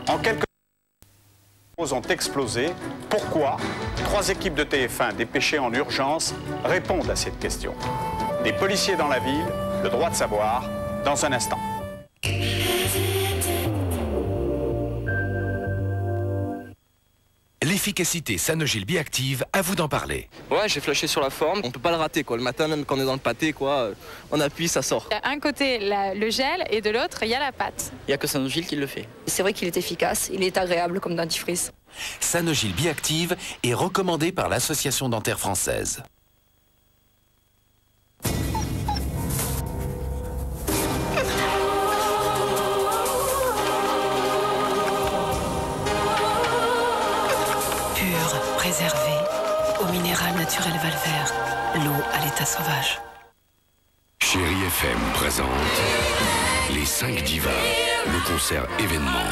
En quelques ont explosé. Pourquoi? 3 équipes de TF1 dépêchées en urgence répondent à cette question. Des policiers dans la ville, le droit de savoir, dans un instant. L'efficacité Sanogyl Biactive, à vous d'en parler. Ouais, j'ai flashé sur la forme. On peut pas le rater, quoi. Le matin, même quand on est dans le pâté, quoi, on appuie, ça sort. Il y a un côté le gel et de l'autre, il y a la pâte. Il n'y a que Sanogyl qui le fait. C'est vrai qu'il est efficace, il est agréable comme dentifrice. Sanogyl Biactive est recommandé par l'Association dentaire française. Pure, préservée, au minéral naturel Valvert, l'eau à l'état sauvage. Chérie FM présente les 5 divas, le concert événement.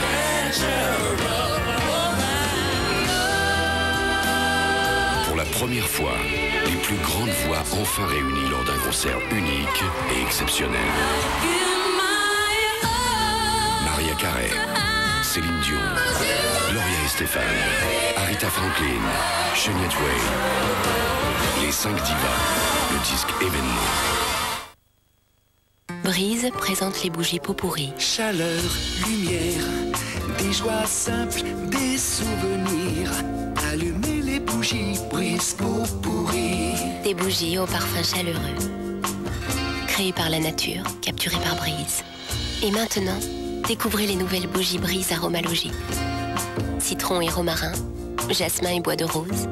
Pour la première fois, les plus grandes voix enfin réunies lors d'un concert unique et exceptionnel. Maria Carey, Céline Dion, Gloria Estefan, Aretha Franklin, Shania Twain. Les 5 divas, le disque événement. Brise présente les bougies pot pourri. Chaleur, lumière, des joies simples, des souvenirs. Allumez les bougies, Brise pot pourri. Des bougies au parfum chaleureux. Créées par la nature, capturées par Brise. Et maintenant, découvrez les nouvelles bougies Brise Aromalogie. Citron et romarin, jasmin et bois de rose.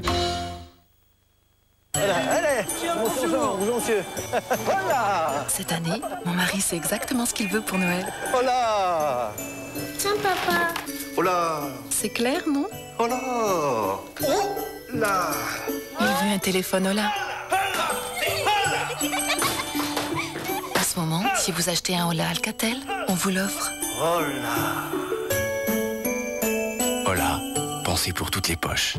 Bonjour, monsieur. Voilà. Cette année, mon mari sait exactement ce qu'il veut pour Noël. Voilà. Tiens, papa. Voilà. C'est clair, non? Voilà. Là. Il veut un téléphone Ola. À ce moment, si vous achetez un Ola Alcatel, on vous l'offre. Voilà. Ola, pensez pour toutes les poches.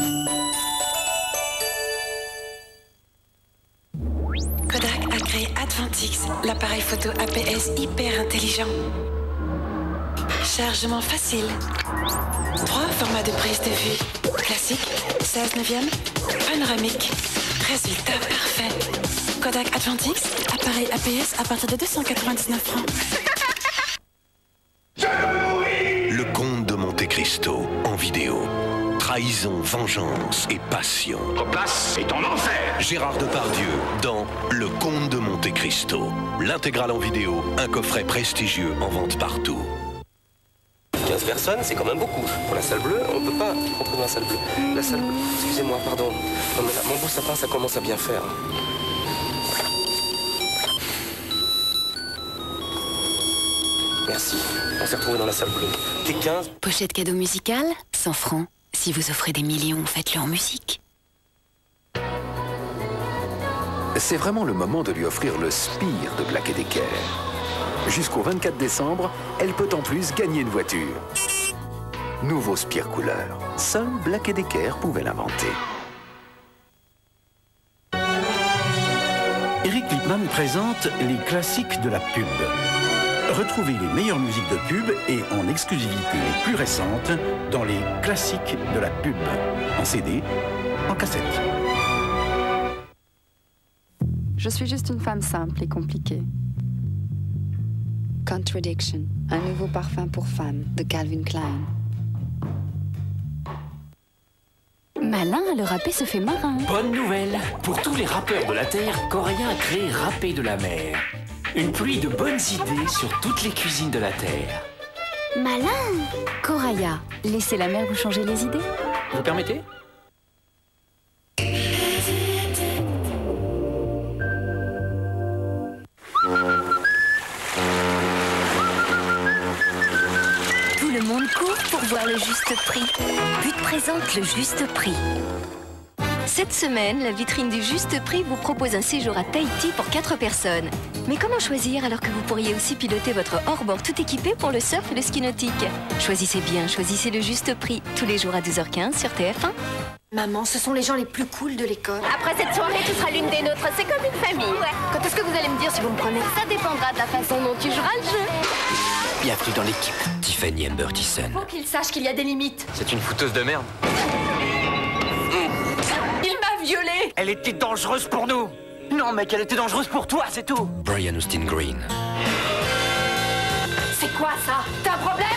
Kodak a créé Advantix, l'appareil photo APS hyper intelligent. Chargement facile. 3 formats de prise de vue. Classique, 16/9, panoramique. Résultat parfait. Kodak Advantix, appareil APS à partir de 299 francs. Le Comte de Monte Cristo en vidéo. Trahison, vengeance et passion. Votre place est en enfer. Gérard Depardieu dans Le Comte de Monte Cristo. L'intégrale en vidéo, un coffret prestigieux en vente partout. 15 personnes, c'est quand même beaucoup. Pour la salle bleue, on peut pas rentrer dans la salle bleue. La salle bleue, excusez-moi, pardon. Non, mais là, mon beau sapin, ça commence à bien faire. Merci. On s'est retrouvés dans la salle bleue. T'es 15. Pochette cadeau musicale, 100 francs. Si vous offrez des millions, faites-le en musique. C'est vraiment le moment de lui offrir le Spire de Black & Decker. Jusqu'au 24 décembre, elle peut en plus gagner une voiture. Nouveau Spire couleur. Seul Black & Decker pouvait l'inventer. Eric Lippmann présente les classiques de la pub. Retrouvez les meilleures musiques de pub et en exclusivité les plus récentes dans les classiques de la pub. En CD, en cassette. Je suis juste une femme simple et compliquée. Contradiction, un nouveau parfum pour femmes de Calvin Klein. Malin, le râpé se fait marin. Bonne nouvelle! Pour tous les rappeurs de la Terre, Coraya a créé Râpé de la mer. Une pluie de bonnes idées sur toutes les cuisines de la Terre. Malin! Coraya, laissez la mer vous changer les idées. Vous permettez? Tout le monde court pour voir le juste prix. But présente le juste prix. Cette semaine, la vitrine du Juste Prix vous propose un séjour à Tahiti pour 4 personnes. Mais comment choisir alors que vous pourriez aussi piloter votre hors-bord tout équipé pour le surf et le ski nautique? Choisissez bien, choisissez le Juste Prix, tous les jours à 12h15 sur TF1. Maman, ce sont les gens les plus cools de l'école. Après cette soirée, tu seras l'une des nôtres, c'est comme une famille. Quand est-ce que vous allez me dire si vous me prenez? Ça dépendra de la façon dont tu joueras le jeu. Bienvenue dans l'équipe. Tiffany Amber Thiessen. Faut qu'il sache qu'il y a des limites. C'est une fouteuse de merde. Il m'a violée. Elle était dangereuse pour nous. Non, mec, elle était dangereuse pour toi, c'est tout. Brian Austin Green. C'est quoi ça? T'as un problème?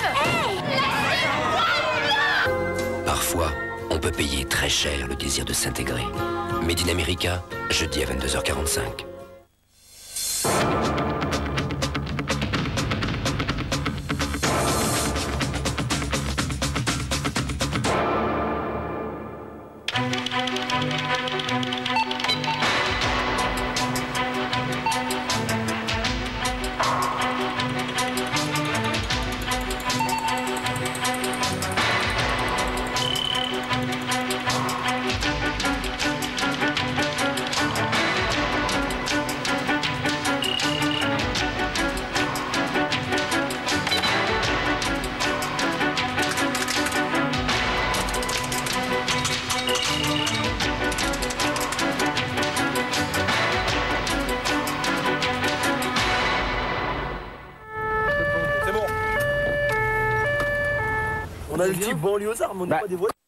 Parfois, on peut payer très cher le désir de s'intégrer. Made in America, jeudi à 22h45. On a le type banlieusard, mais on n'est pas des voitures.